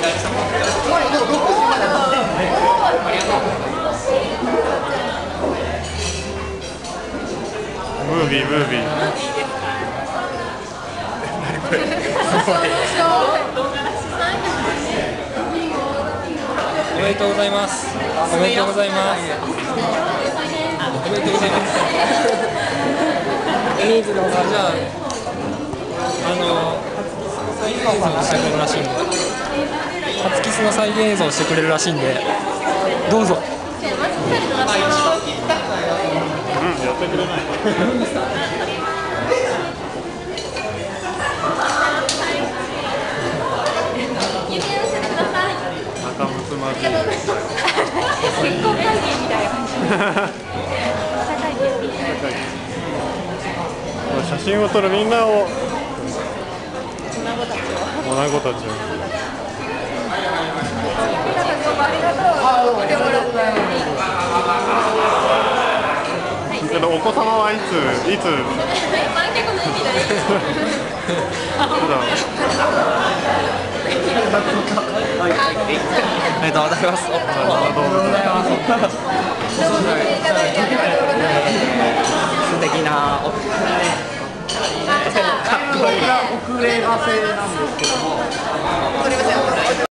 ムービー。何これ。 おめでとうございます。おめでとうございます。おめでとうございます。じゃあ、再現映像をしてくれるらしいんで、初キスの再現映像をしてくれるらしいんで、どうぞ。 やってくれない。仲睦まじい。 結婚会議みたいな感じ。 写真を撮るみんなを。女子たちを。けどお子様はいつ観客の意味だよ。 ありがとうございます。素敵な遅れがせなんですけども。